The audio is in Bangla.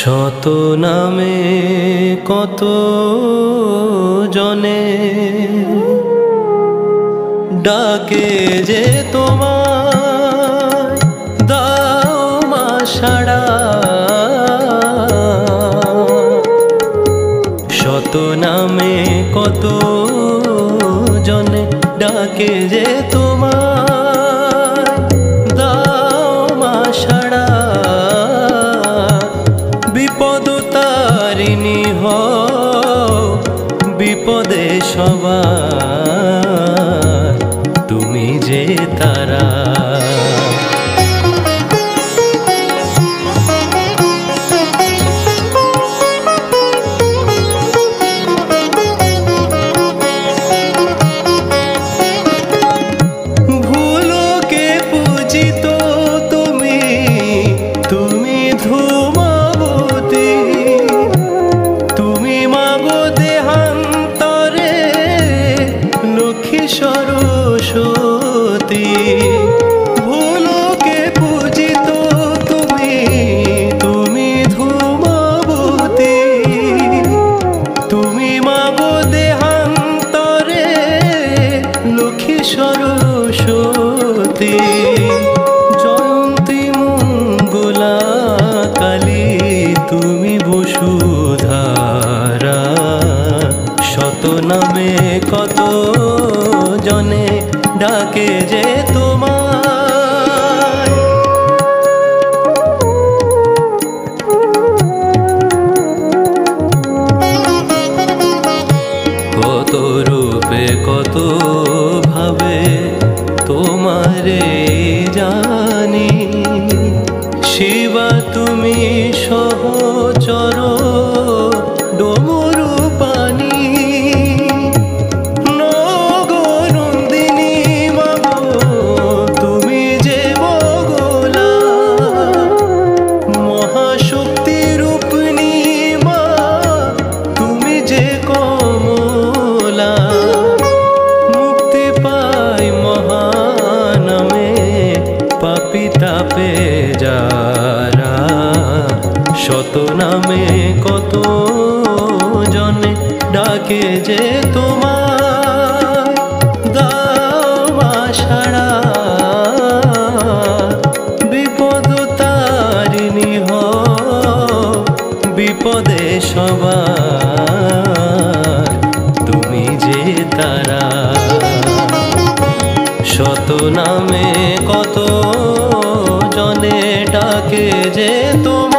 শত নামে কত জনে ডাকে যে তোমায় দাও মা সাড়া। শত নামে কত জনে ডাকে যে তোমায় দাও মা সাড়া। বিপদ তারিণী হও বিপদে সবার তুমি যে তারা। ভুলোকে পূজিত তুমি, তুমি ধূমাবতী, তুমি মাগো দেহান্তরে লক্ষ্মী সরস্বতী। ভুলোকে পূজিত তুমি, তুমি ধূমাবতী, তুমি মাগো দেহান্তরে লক্ষ্মী সরস্বতী। জয়ন্তী মঙ্গলা কালী তুমি বসুধারা। শত নামে কত জনে ডাকে যে তোমায়। কত রূপে কত ভাবে তোমারে জানি। শিবা তুমি সহচর ডমরু পানি। নগনন্দিনী মাগো তুমি যে বগলা। মহাশক্তি রূপিণী মা তুমি যে কমলা। মুক্তি পাই মহানামে পাপী তাপে যারা। শত নামে কত জনে ডাকে যে তোমায় দাও মা সাড়া। বিপদ তারিণী হও বিপদে সবার তুমি যে তারা। শত নামে কত জনে ডাকে যে তোমায়।